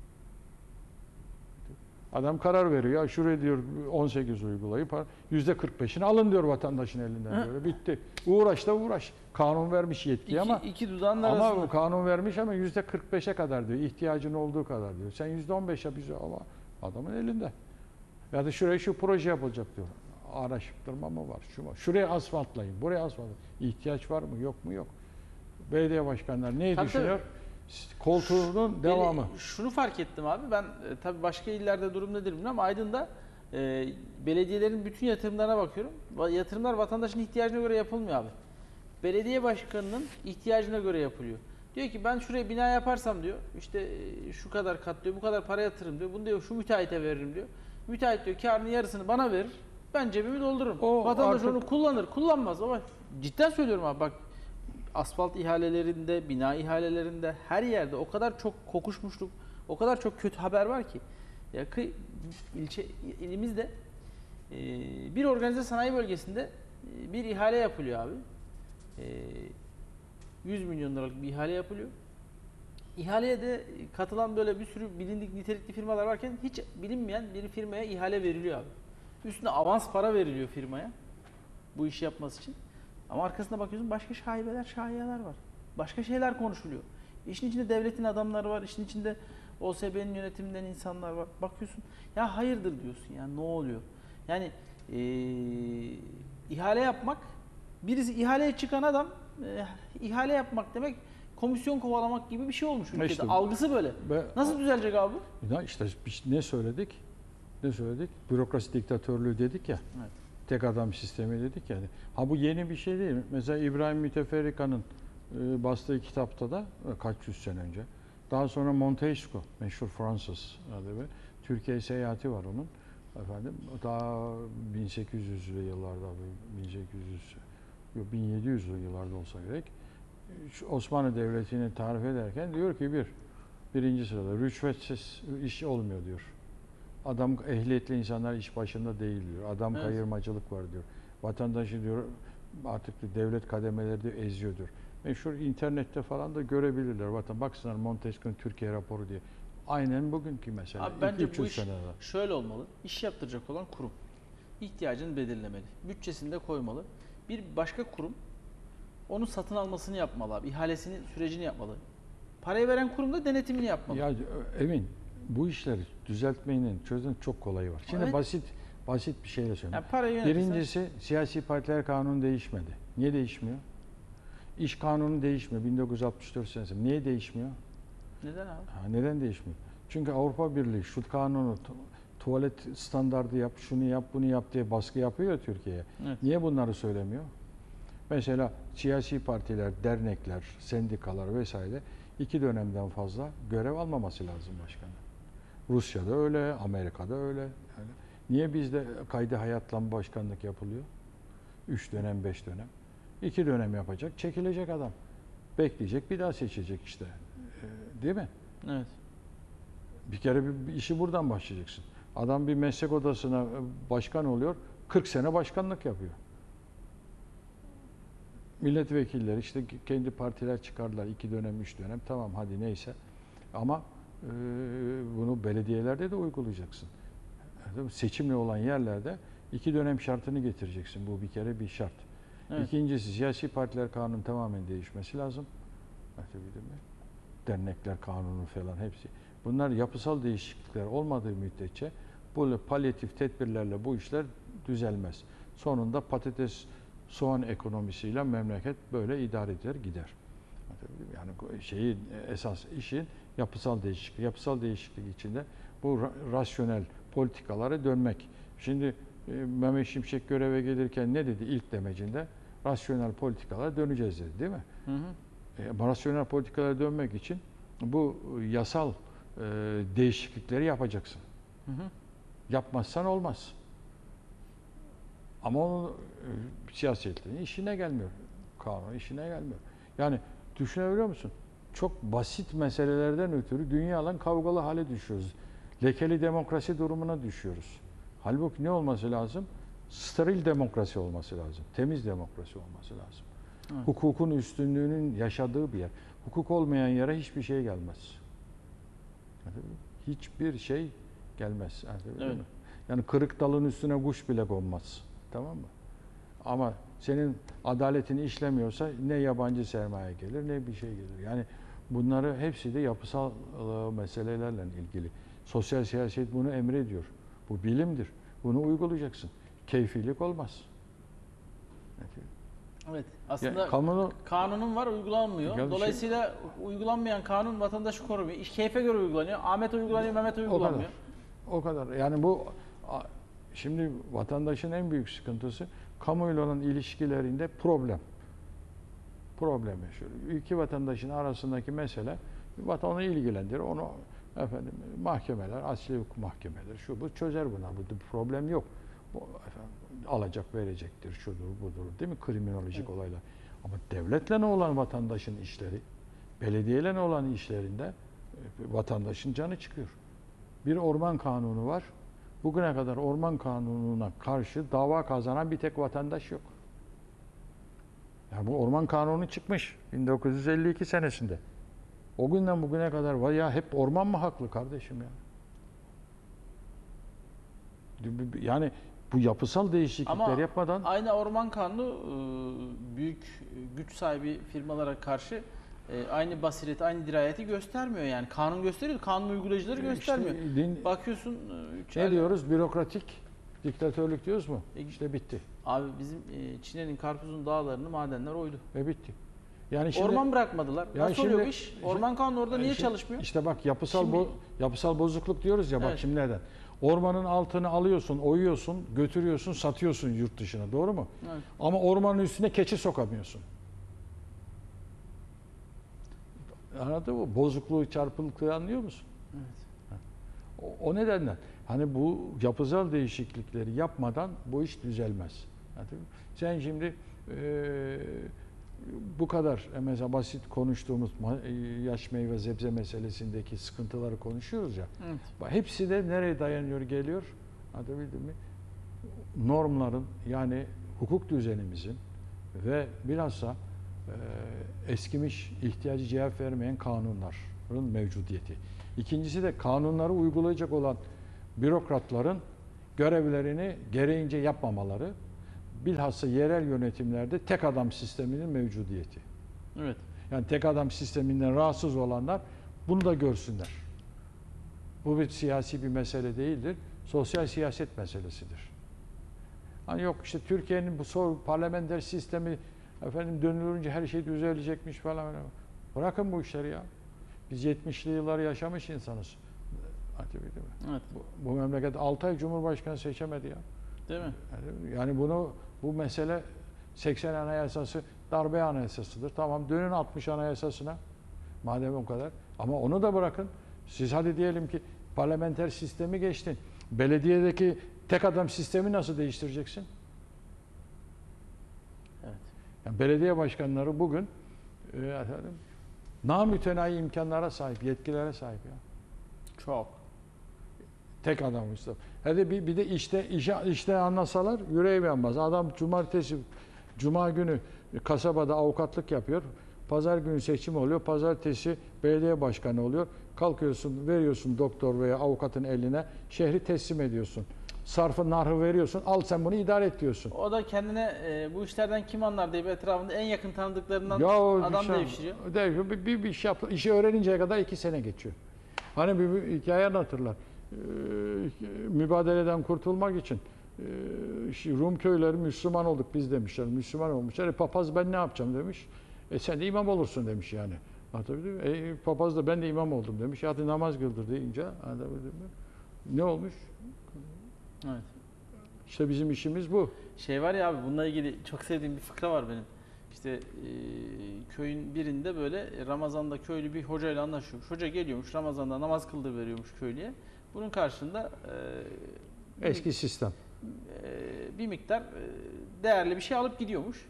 Adam karar veriyor. Ya şuraya diyor 18 uygulayıp %45'ini alın diyor vatandaşın elinden. Böyle bitti. Uğraş da uğraş. Kanun vermiş yetki ama dudağın arasında. ama kanun vermiş ama %45'e kadar diyor. İhtiyacın olduğu kadar diyor. Sen %15 yapıyorsun ama adamın elinde. Ya da şuraya şu proje yapılacak diyor. Araştırma mı var? Şu var. Şuraya asfaltlayın. Buraya asfaltlayın. İhtiyaç var mı? Yok mu? Yok. Belediye başkanları ne düşünüyor? Koltuğunun devamı. Şunu fark ettim abi. Ben tabii başka illerde durum nedir bilmiyorum ama Aydın'da belediyelerin bütün yatırımlarına bakıyorum. Yatırımlar vatandaşın ihtiyacına göre yapılmıyor abi. Belediye başkanının ihtiyacına göre yapılıyor. Diyor ki ben şuraya bina yaparsam diyor işte şu kadar kat diyor bu kadar para yatırırım diyor. Bunu diyor şu müteahhite veririm diyor. Müteahhit diyor karının yarısını bana verir. Ben cebimi doldururum. Vatandaş onu kullanır, kullanmaz ama cidden söylüyorum abi bak asfalt ihalelerinde, bina ihalelerinde her yerde o kadar çok kokuşmuşluk, o kadar çok kötü haber var ki. Ya ilimizde bir organize sanayi bölgesinde bir ihale yapılıyor abi. 100 milyon liralık bir ihale yapılıyor. İhaleye de katılan böyle bir sürü bilindik nitelikli firmalar varken hiç bilinmeyen bir firmaya ihale veriliyor abi. Üstüne avans para veriliyor firmaya bu işi yapması için. Ama arkasına bakıyorsun başka şaibeler var. Başka şeyler konuşuluyor. İşin içinde devletin adamları var, işin içinde OSB'nin yönetiminden insanlar var. Bakıyorsun ya hayırdır diyorsun ya ne oluyor? Yani ihale yapmak, birisi ihaleye çıkan adam ihale yapmak demek komisyon kovalamak gibi bir şey olmuş ülkede. İşte, algısı böyle. Nasıl düzelecek abi? Ya işte ne söyledik? Ne söyledik? Bürokrasi diktatörlüğü dedik ya. Evet. Tek adam sistemi dedik yani. Ha bu yeni bir şey değil mi? Mesela İbrahim Müteferrika'nın bastığı kitapta da kaç yüz sene önce. Daha sonra Montesquieu, meşhur Fransız adamı, Türkiye seyahati var onun. Efendim daha 1800'lü yıllarda 1700'lü yıllarda olsa gerek. Osmanlı Devleti'ni tarif ederken diyor ki birinci sırada rüşvetsiz iş olmuyor diyor. Adam ehliyetli insanlar iş başında değil diyor. Adam evet. kayırmacılık var diyor. Vatandaşı diyor artık devlet kademeleri de eziyor diyor. Meşhur internette falan da görebilirler. Baksınlar Montesquieu'nun Türkiye raporu diye. Aynen bugünkü mesela. Abi bence bu iş şöyle olmalı. İş yaptıracak olan kurum ihtiyacını belirlemeli. Bütçesini de koymalı. Bir başka kurum onun satın almasını yapmalı abi. İhalesini, sürecini yapmalı. Parayı veren kurum da denetimini yapmalı. Ya Emin, bu işleri düzeltmenin çözümün çok kolayı var. Şimdi evet. basit bir şeyle söyleyeyim. Yani birincisi siyasi partiler kanunu değişmedi. Niye değişmiyor? İş kanunu değişmiyor 1964 senesinde. Niye değişmiyor? Neden abi? Neden değişmiyor? Çünkü Avrupa Birliği şu kanunu tuvalet standardı yap, şunu yap, bunu yap diye baskı yapıyor Türkiye'ye. Evet. Niye bunları söylemiyor? Mesela siyasi partiler, dernekler, sendikalar vesaire 2 dönemden fazla görev almaması lazım başkanı. Rusya'da öyle, Amerika'da öyle. Yani niye bizde kaydı hayatla başkanlık yapılıyor? 3 dönem, 5 dönem. 2 dönem yapacak, çekilecek adam. Bekleyecek, bir daha seçecek işte. Değil mi? Evet. Bir kere bir işi buradan başlayacaksın. Adam bir meslek odasına başkan oluyor, 40 sene başkanlık yapıyor. Milletvekilleri işte kendi partiler çıkardılar 2 dönem, 3 dönem. Tamam hadi neyse. Ama bunu belediyelerde de uygulayacaksın. Seçimli olan yerlerde 2 dönem şartını getireceksin. Bu bir kere bir şart. Evet. İkincisi siyasi partiler kanunun tamamen değişmesi lazım. Anlatabildim mi? Dernekler kanunu falan hepsi. Bunlar yapısal değişiklikler olmadığı müddetçe böyle palyatif tedbirlerle bu işler düzelmez. Sonunda patates, soğan ekonomisiyle memleket böyle idare eder gider. Yani esas işin yapısal değişiklik. Yapısal değişiklik içinde bu rasyonel politikalara dönmek. Şimdi Mehmet Şimşek göreve gelirken ne dedi ilk demecinde? Rasyonel politikalara döneceğiz dedi, değil mi? Hı hı. Rasyonel politikalara dönmek için bu yasal değişiklikleri yapacaksın. Hı hı. Yapmazsan olmaz. Ama onun siyasetlerin işine gelmiyor. Kanun işine gelmiyor. Yani düşünebiliyor musun? Çok basit meselelerden ötürü dünyadan kavgalı hale düşüyoruz. Lekeli demokrasi durumuna düşüyoruz. Halbuki ne olması lazım? Steril demokrasi olması lazım. Temiz demokrasi olması lazım. Evet. Hukukun üstünlüğünün yaşadığı bir yer. Hukuk olmayan yere hiçbir şey gelmez. Hiçbir şey gelmez. Evet. Yani kırık dalın üstüne kuş bile konmaz. Tamam mı? Ama senin adaletin işlemiyorsa ne yabancı sermaye gelir ne bir şey gelir. Yani bunları hepsi de yapısal meselelerle ilgili. Sosyal siyaset bunu emrediyor. Bu bilimdir. Bunu uygulayacaksın. Keyfilik olmaz. Evet. Aslında Yani kanunun var, uygulanmıyor. Ya Dolayısıyla uygulanmayan kanun vatandaşı korumuyor. İş keyfe göre uygulanıyor. Ahmet uygulanıyor, Mehmet uygulanmıyor. O kadar. Yani bu şimdi vatandaşın en büyük sıkıntısı kamuyla olan ilişkilerinde problem. Problem yaşıyor. İki vatandaşın arasındaki mesele vatanı ilgilendirir. Onu efendim mahkemeler, asli hukuk mahkemeleri şu bu çözer buna. Bu bir problem yok. Bu efendim, alacak verecektir, şudur budur değil mi? Kriminolojik olaylar. Ama devletle ne olan vatandaşın işleri, belediyeyle ne olan işlerinde vatandaşın canı çıkıyor. Bir orman kanunu var. Bugüne kadar orman kanununa karşı dava kazanan bir tek vatandaş yok. Yani bu orman kanunu çıkmış 1952 senesinde. O günden bugüne kadar var ya hep orman mı haklı kardeşim ya? Yani bu yapısal değişiklikler Ama yapmadan aynı orman kanunu büyük güç sahibi firmalara karşı aynı basireti, aynı dirayeti göstermiyor yani. Kanun gösteriyor, kanun uygulayıcıları göstermiyor. Bakıyorsun ne diyoruz? Bürokratik diktatörlük diyoruz mu? İşte bitti. Abi bizim Çin'in Karpuz'un dağlarını madenler oydu. Bitti. Yani şimdi, orman bırakmadılar. Yani nasıl oluyor bu iş? Orman kanunu orada niye çalışmıyor? İşte bak yapısal Şimdi, yapısal bozukluk diyoruz ya bak şimdi neden? Ormanın altını alıyorsun, oyuyorsun, götürüyorsun, satıyorsun yurt dışına. Doğru mu? Evet. Ama ormanın üstüne keçi sokamıyorsun. Anladın mı? Bozukluğu, çarpıklığı anlıyor musun? Evet. O nedenle hani bu yapısal değişiklikleri yapmadan bu iş düzelmez. Anladın mı? Sen şimdi bu kadar mesela basit konuştuğumuz yaş meyve sebze meselesindeki sıkıntıları konuşuyoruz ya. Evet. Hepsi de nereye dayanıyor geliyor? Anlatabildim mi? Normların yani hukuk düzenimizin ve bilhassa eskimiş ihtiyacı cevap vermeyen kanunların mevcudiyeti. İkincisi de kanunları uygulayacak olan bürokratların görevlerini gereğince yapmamaları. Bilhassa yerel yönetimlerde tek adam sisteminin mevcudiyeti. Evet. Yani tek adam sisteminden rahatsız olanlar bunu da görsünler. Bu bir siyasi bir mesele değildir. Sosyal siyaset meselesidir. Hani yok işte Türkiye'nin bu parlamenter sistemi efendim dönülünce her şey düzelecekmiş falan. Bırakın bu işleri ya. Biz 70'li yılları yaşamış insanız. Evet. Bu memleket 6 ay Cumhurbaşkanı seçemedi ya. Değil mi? Yani bu mesele 80 Anayasası darbe anayasasıdır. Tamam dönün 60 Anayasasına madem o kadar. Ama onu da bırakın. Siz hadi diyelim ki parlamenter sistemi geçtin. Belediyedeki tek adam sistemi nasıl değiştireceksin? Evet. Yani belediye başkanları bugün namütenayi imkanlara sahip, yetkilere sahip ya. Çok. Tek adam işte. Hadi bir de işte anlasalar yüreğim yanmaz. Adam cuma günü kasabada avukatlık yapıyor. Pazar günü seçim oluyor. Pazartesi belediye başkanı oluyor. kalkıyorsun, veriyorsun doktor veya avukatın eline, şehri teslim ediyorsun. Sarfı narhı veriyorsun, al sen bunu idare et diyorsun. O da kendine bu işlerden kim anlar deyip etrafında en yakın tanıdıklarından adam devşiriyor. Bir şey işi öğreninceye kadar 2 sene geçiyor. Hani bir hikaye anlatırlar. Mübadeleden kurtulmak için Rum köyleri Müslüman olduk biz demişler. Müslüman olmuşlar. Papaz ben ne yapacağım demiş. Sen de imam olursun demiş yani. Anlatabildim mi? Papaz da ben de imam oldum demiş. Hadi namaz kıldır deyince anlatabildim mi? Ne olmuş? Evet. İşte bizim işimiz bu. Şey var ya abi, bununla ilgili çok sevdiğim bir fıkra var benim. İşte köyün birinde böyle Ramazan'da köylü bir hocayla anlaşıyormuş. Hoca geliyormuş, Ramazan'da namaz kıldır veriyormuş köylüye. Bunun karşılığında Eski sistem. Bir miktar değerli bir şey alıp gidiyormuş.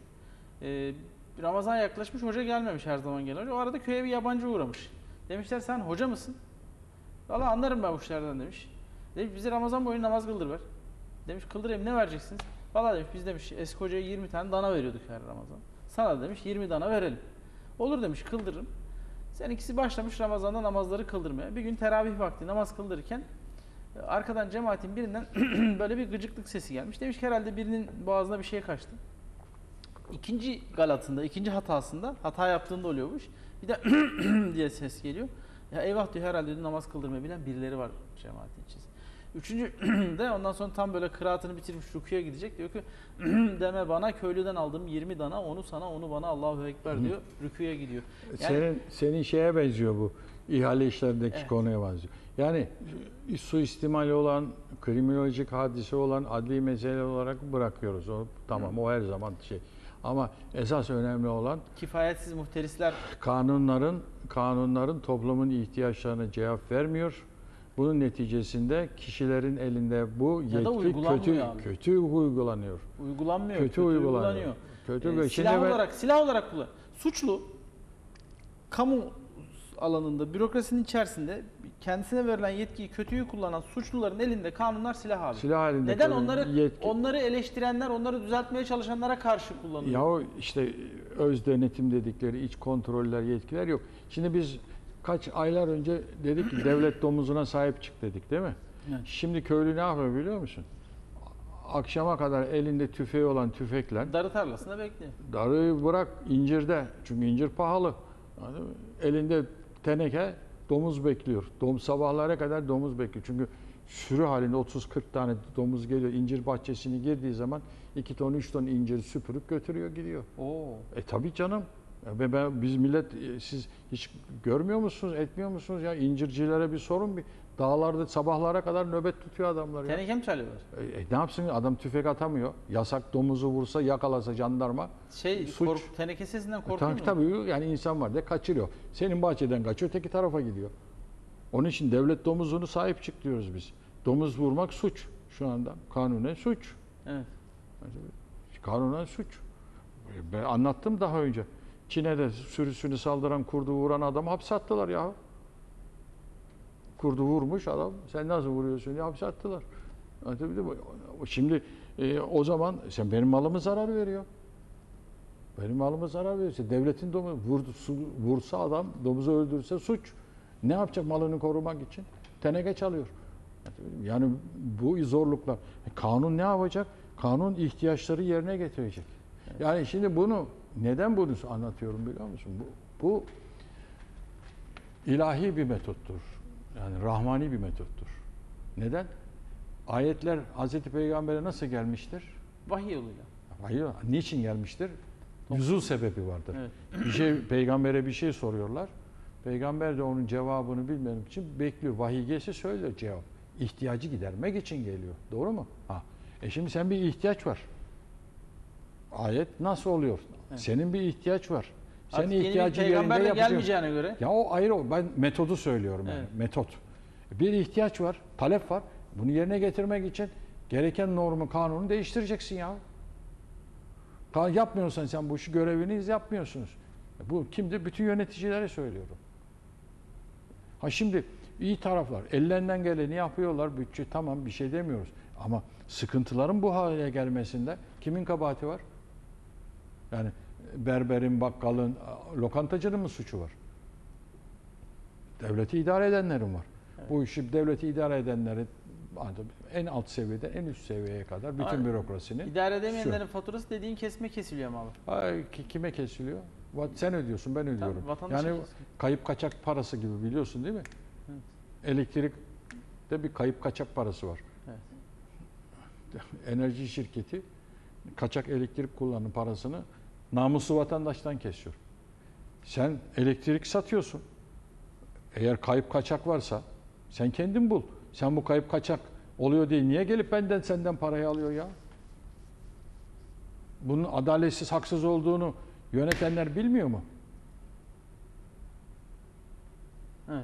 Ramazan yaklaşmış, hoca gelmemiş her zaman gelen hoca. O arada köye bir yabancı uğramış. Demişler sen hoca mısın? Valla anlarım ben bu işlerden demiş. Demiş bize Ramazan boyu namaz kıldır ver. Demiş kıldırayım, ne vereceksiniz? Valla demiş biz demiş eski hocaya 20 tane dana veriyorduk her Ramazan. Sana demiş 20 dana verelim. Olur demiş, kıldırırım. Seninkisi başlamış Ramazan'da namazları kıldırmaya. Bir gün teravih vakti namaz kıldırırken arkadan cemaatin birinden böyle bir gıcıklık sesi gelmiş. Demiş ki herhalde birinin boğazına bir şey kaçtı. İkinci galatında, ikinci hatasında, hata yaptığında oluyormuş. Bir de diye ses geliyor. Ya eyvah diyor, herhalde diyor, namaz kıldırmayı bilen birileri var cemaatin içinde. Üçüncü de ondan sonra tam böyle kıraatını bitirmiş, rüküye gidecek. Diyor ki deme bana, köylüden aldığım 20 dana, onu sana, onu bana, Allahu Ekber diyor. Rüküye gidiyor. Yani, senin şeye benziyor bu. İhale işlerindeki evet, konuya benziyor. Yani suistimali olan, kriminolojik hadise olan adli mesele olarak bırakıyoruz. O tamam, o her zaman şey. Ama esas önemli olan kifayetsiz muhterisler, kanunların toplumun ihtiyaçlarına cevap vermiyor. Bunun neticesinde kişilerin elinde bu yetki kötü uygulanıyor. Uygulanmıyor. Kötü uygulanıyor. Silah olarak kullan. Suçlu kamu alanında, bürokrasinin içerisinde kendisine verilen yetkiyi kötüyü kullanan suçluların elinde kanunlar silah abi. Silah halinde. Neden onları eleştirenler, onları düzeltmeye çalışanlara karşı kullanıyor? Ya işte öz denetim dedikleri iç kontroller, yetkiler yok. Şimdi biz kaç aylar önce dedik ki devlet domuzuna sahip çık dedik, değil mi? Evet. Şimdi köylü ne yapıyor biliyor musun? Akşama kadar elinde tüfeği olan tüfekle darı tarlasında bekliyor. Darıyı bırak incirde. Çünkü incir pahalı. Elinde teneke domuz bekliyor. Sabahlara kadar domuz bekliyor. Çünkü sürü halinde 30-40 tane domuz geliyor. İncir bahçesine girdiği zaman 2 ton 3 ton inciri süpürüp götürüyor gidiyor. Oo. Tabii canım. Biz millet, siz hiç görmüyor musunuz, etmiyor musunuz ya? İncircilere bir sorun bir. Dağlarda sabahlara kadar nöbet tutuyor adamlar ya. Teneke mi çalıyorlar? Ne yapsın? Adam tüfek atamıyor. Yasak, domuzu vursa, yakalasa jandarma. Teneke sesinden korkuyor mu? Tabii yani insan var de kaçırıyor. Senin bahçeden kaçıyor, öteki tarafa gidiyor. Onun için devlet domuzunu sahip çık diyoruz biz. Domuz vurmak suç şu anda. Kanunen suç. Evet. Kanunen suç. Ben anlattım daha önce. Çin'de sürüsünü saldıran, kurdu vuran adamı hapse attılar ya. Kurdu vurmuş adam. Sen nasıl vuruyorsun diye hapse attılar. Şimdi o zaman sen benim malımı zarar veriyor. Benim malıma zarar verirse, devletin vursa adam, domuzu öldürse suç. Ne yapacak malını korumak için? Teneke çalıyor. Yani bu zorluklar. Kanun ne yapacak? Kanun ihtiyaçları yerine getirecek. Evet. Yani şimdi neden bunu anlatıyorum biliyor musun? Bu ilahi bir metottur. Yani rahmani bir metottur. Neden? Ayetler Hazreti Peygamber'e nasıl gelmiştir? Vahiy yoluyla. Vahiy. Niçin gelmiştir? Nüzul sebebi vardır. Evet. Peygambere bir şey soruyorlar. Peygamber de onun cevabını bilmemek için bekliyor. Vahiy gelse söyler cevap. İhtiyacı gidermek için geliyor. Doğru mu? Şimdi sen bir ihtiyaç var. Ayet nasıl oluyor? Evet. Senin bir ihtiyaç var. Sen ihtiyacı yerinde yapacaksın. Gelmeyeceğine göre. Ya o ayrı. Ben metodu söylüyorum yani. Evet. Metot. Bir ihtiyaç var, talep var. Bunu yerine getirmek için gereken normu, kanunu değiştireceksin ya. Yapmıyorsan sen bu işi, görevini yapmıyorsunuz. Bu kimdir? Bütün yöneticilere söylüyorum. Şimdi iyi taraflar. Ellerinden geleni yapıyorlar. Bütçe tamam, bir şey demiyoruz. Ama sıkıntıların bu hale gelmesinde kimin kabahati var? Yani berberin, bakkalın, lokantacının mı suçu var? Devleti idare edenlerin var. Evet. Bu işi devleti idare edenlerin en alt seviyeden en üst seviyeye kadar bütün Ama bürokrasinin. İdare edemeyenlerin faturası dediğin kesme kesiliyor mu abi? Kime kesiliyor? Sen ödüyorsun, ben ödüyorum. Tabii, vatandaşa Yani kesiliyor. kayıp kaçak parası gibi, biliyorsun değil mi? Evet. Elektrikte bir kayıp kaçak parası var. Evet. Enerji şirketi kaçak elektrik kullanan parasını namuslu vatandaştan kesiyor. Sen elektrik satıyorsun. Eğer kayıp kaçak varsa sen kendin bul. Sen bu kayıp kaçak oluyor diye niye gelip senden parayı alıyor ya? Bunun adaletsiz, haksız olduğunu yönetenler bilmiyor mu? Evet.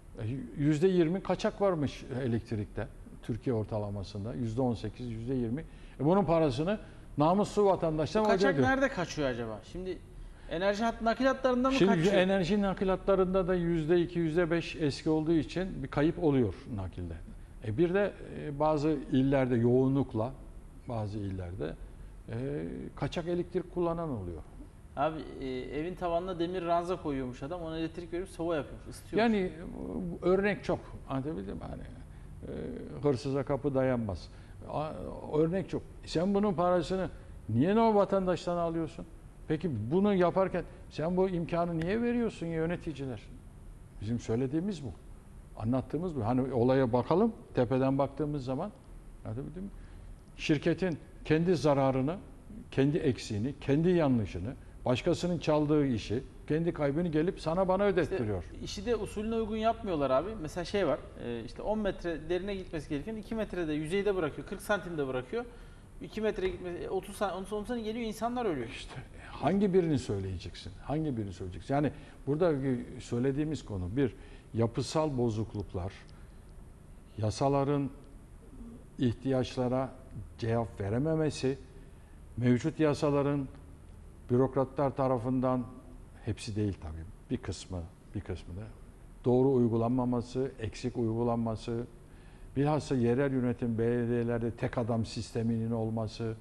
%20 kaçak varmış elektrikte. Türkiye ortalamasında %18, %20. Bunun parasını namuslu vatandaştan Kaçak ödüyor. nerede kaçıyor acaba? Şimdi enerji nakilatlarında mı Şimdi kaçıyor? enerji nakilatlarında da %2, %5 eski olduğu için bir kayıp oluyor nakilde. Bir de bazı illerde yoğunlukla, bazı illerde kaçak elektrik kullanan oluyor. Abi evin tavanına demir ranza koyuyormuş adam, ona elektrik verip soba yapıyormuş, ısıtıyormuş. Yani örnek çok. Anlatabildim mi? Hani hırsıza kapı dayanmaz. Örnek çok. Sen bunun parasını niye o vatandaştan alıyorsun? Peki bunu yaparken sen bu imkanı niye veriyorsun ya yöneticiler? Bizim söylediğimiz bu. Anlattığımız bu. Hani olaya bakalım, tepeden baktığımız zaman, anlatabildim mi? Şirketin kendi zararını, kendi eksiğini, kendi yanlışını, başkasının çaldığı işi, kendi kaybını gelip sana bana ödettiriyor. İşte işi de usulüne uygun yapmıyorlar abi. Mesela şey var, işte 10 metre derine gitmesi gereken 2 metrede yüzeyde bırakıyor, 40 santimde bırakıyor. 2 metre gitmesi, 30 santim geliyor, insanlar ölüyor. İşte hangi birini söyleyeceksin? Hangi birini söyleyeceksin? Yani burada söylediğimiz konu bir, yapısal bozukluklar, yasaların ihtiyaçlara cevap verememesi, mevcut yasaların bürokratlar tarafından, hepsi değil tabii, bir kısmı da doğru uygulanmaması, eksik uygulanması, bilhassa yerel yönetim belediyelerde tek adam sisteminin olması,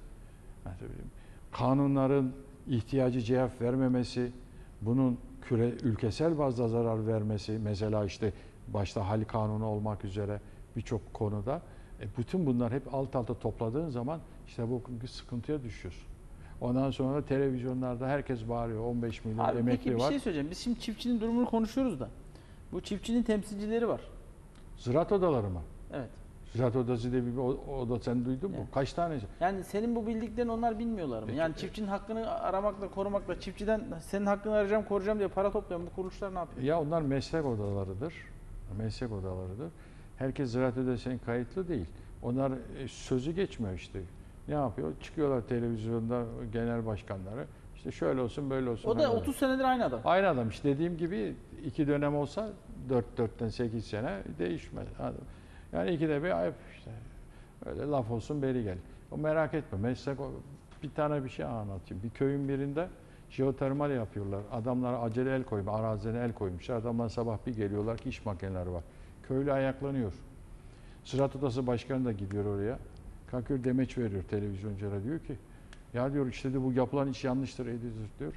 kanunların ihtiyacı cevap vermemesi, bunun ülkesel bazda zarar vermesi, mesela işte başta hal kanunu olmak üzere birçok konuda, bütün bunlar hep alt alta topladığın zaman işte bu sıkıntıya düşüyorsun. Ondan sonra televizyonlarda herkes bağırıyor, 15 milyon Abi emekli peki bir var. şey söyleyeceğim. Biz şimdi çiftçinin durumunu konuşuyoruz da. Bu çiftçinin temsilcileri var. Ziraat odaları mı? Evet. Ziraat odası diye bir oda sen duydun mu? Evet. Kaç tane? Yani senin bu bildiklerini onlar bilmiyorlar mı? Yani çiftçinin hakkını aramakla, korumakla, çiftçiden senin hakkını arayacağım, koruyacağım diye para toplayan bu kuruluşlar ne yapıyor? Ya onlar meslek odalarıdır. Meslek odalarıdır. Herkes ziraat odasına kayıtlı değil. Onlar sözü geçmiyor işte. Ne yapıyor? Çıkıyorlar televizyonda genel başkanları. İşte şöyle olsun, böyle olsun. O da 30 senedir aynı adam. Aynı adam. İşte dediğim gibi 2 dönem olsa 4'ten 8 sene değişmez. Yani 2'de bir ayıp işte. Öyle laf olsun beri gel. O merak etme. Meslek bir tane bir şey anlatayım. Bir köyün birinde jeotermal yapıyorlar. Adamlar acele el koymuş, arazine el koymuşlar. Adamlar sabah bir geliyorlar ki iş makineleri var. Köylü ayaklanıyor. Ziraat Odası Başkanı da gidiyor oraya. Kalkıyor demeç veriyor televizyonculara, diyor ki ya diyor işte de bu yapılan iş yanlıştır diyor.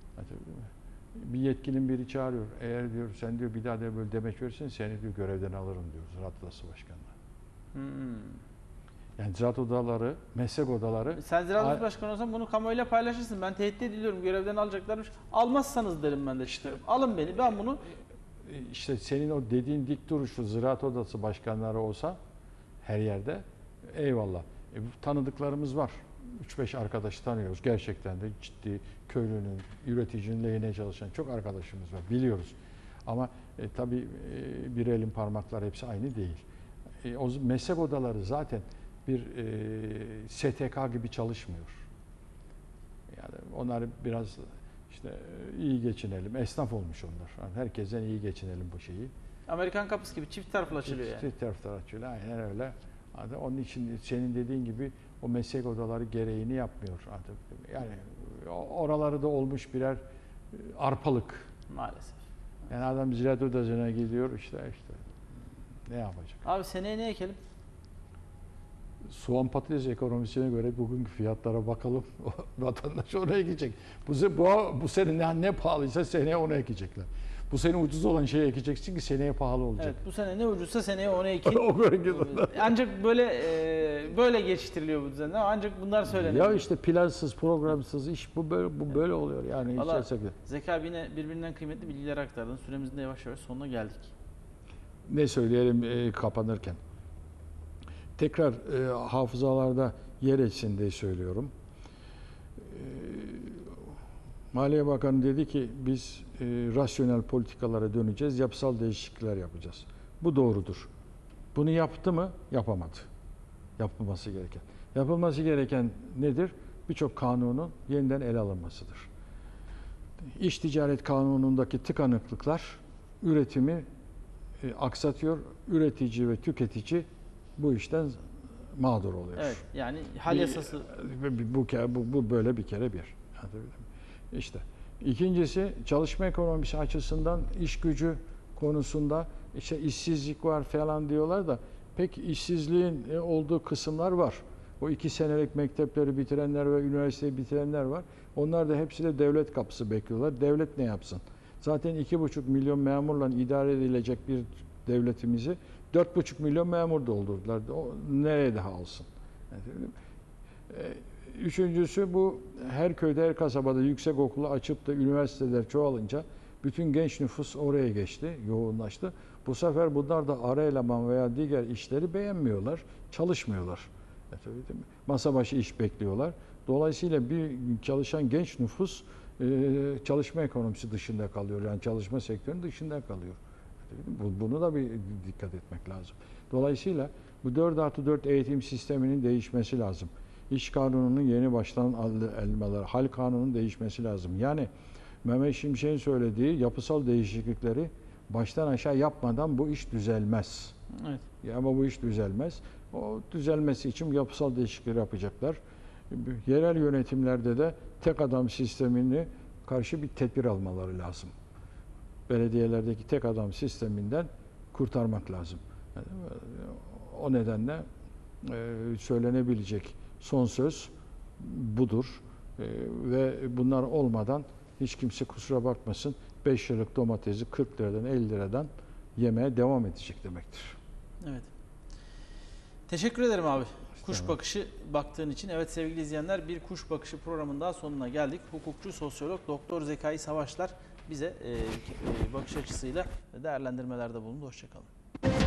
Bir yetkilinin biri çağırıyor. Eğer diyor sen diyor bir daha da böyle demeç verirsen seni diyor görevden alırım diyor Ziraat Odası Başkanı'na. Yani ziraat odaları, meslek odaları. Sen Ziraat Odası Başkanı olsan bunu kamuoyuyla paylaşırsın. Ben tehdit ediliyorum, görevden alacaklarmış. Almazsanız derim ben de çıkarım. Alın beni, ben bunu... İşte senin o dediğin dik duruşlu Ziraat Odası başkanları olsa her yerde eyvallah. Tanıdıklarımız var. 3-5 arkadaş tanıyoruz. Gerçekten de ciddi köylünün, üreticinin lehine çalışan çok arkadaşımız var. Biliyoruz. Ama tabii bir elin parmakları hepsi aynı değil. O meslek odaları zaten bir STK gibi çalışmıyor. Yani onlar biraz işte iyi geçinelim. Esnaf olmuş onlar. Yani herkesten iyi geçinelim bu şeyi. Amerikan kapısı gibi çift taraflı açılıyor yani. Çift taraflı açılıyor. Aynen öyle. Onun için senin dediğin gibi o meslek odaları gereğini yapmıyor. Yani oraları da olmuş birer arpalık. Maalesef. Yani adam ziraat odasına gidiyor işte ne yapacak? Abi seneye ne ekelim? Soğan patates ekonomisine göre bugünkü fiyatlara bakalım. Vatandaş ona ekecek. Bu sene ne pahalıysa seneye onu ekecekler. Bu sene ucuz olan şeyi ekeceksin ki seneye pahalı olacak. Evet, bu sene ne ucuzsa seneye onu ekin. O kadar güzel. Ancak böyle geçiştiriliyor bu düzenler. Ancak bunlar söyleniyor. Ya işte plansız, programsız iş bu böyle oluyor yani. Valla Zekai abi yine birbirinden kıymetli bilgiler aktardın. Süremizin de yavaş yavaş sonuna geldik. Ne söyleyelim kapanırken? Tekrar hafızalarda yer etsin diye söylüyorum. Maliye Bakanı dedi ki biz rasyonel politikalara döneceğiz, yapısal değişiklikler yapacağız. Bu doğrudur. Bunu yaptı mı? Yapamadı. Yapılması gereken. Yapılması gereken nedir? Birçok kanunun yeniden ele alınmasıdır. İş ticaret kanunundaki tıkanıklıklar üretimi aksatıyor. Üretici ve tüketici bu işten mağdur oluyor. Evet, yani hal yasası. Bu böyle bir kere bir. İşte ikincisi çalışma ekonomisi açısından iş gücü konusunda işte işsizlik var falan diyorlar da pek işsizliğin olduğu kısımlar var. O 2 senelik mektepleri bitirenler ve üniversiteyi bitirenler var. Onlar da hepsi de devlet kapısı bekliyorlar. Devlet ne yapsın? Zaten 2,5 milyon memurla idare edilecek bir devletimizi 4,5 milyon memur doldurdular. O nereye daha alsın? Üçüncüsü bu her köyde her kasabada yüksek okulu açıp da üniversiteler çoğalınca bütün genç nüfus oraya geçti, yoğunlaştı. Bu sefer bunlar da ara eleman veya diğer işleri beğenmiyorlar, çalışmıyorlar. Masa başı iş bekliyorlar. Dolayısıyla bir çalışan genç nüfus çalışma ekonomisi dışında kalıyor. Yani çalışma sektörünün dışında kalıyor. Bunu da bir dikkat etmek lazım. Dolayısıyla bu 4+4 eğitim sisteminin değişmesi lazım. İş kanununun yeni baştan almaları, hal kanununun değişmesi lazım. Yani Mehmet Şimşek'in söylediği yapısal değişiklikleri baştan aşağı yapmadan bu iş düzelmez. Evet. Ama bu iş düzelmez. O düzelmesi için yapısal değişiklikler yapacaklar. Yerel yönetimlerde de tek adam sistemini karşı bir tedbir almaları lazım. Belediyelerdeki tek adam sisteminden kurtarmak lazım. O nedenle söylenebilecek son söz budur. Ve bunlar olmadan hiç kimse kusura bakmasın 5 liralık domatesi 40 liradan 50 liradan yemeye devam edecek demektir. Evet. Teşekkür ederim abi. Kuş bakışı baktığın için. Evet sevgili izleyenler, bir kuş bakışı programının daha sonuna geldik. Hukukçu, sosyolog Doktor Zekai Savaşlar bize bakış açısıyla değerlendirmelerde bulundu. Hoşça kalın.